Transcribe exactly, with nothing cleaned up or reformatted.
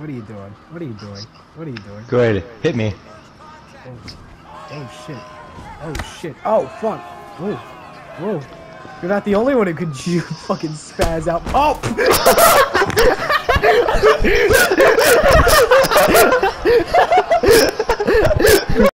What are you doing? What are you doing? What are you doing? Good. Hit me. Oh, oh shit. Oh shit. Oh fuck. Whoa. Whoa. You're not the only one who could you fucking spaz out. Oh!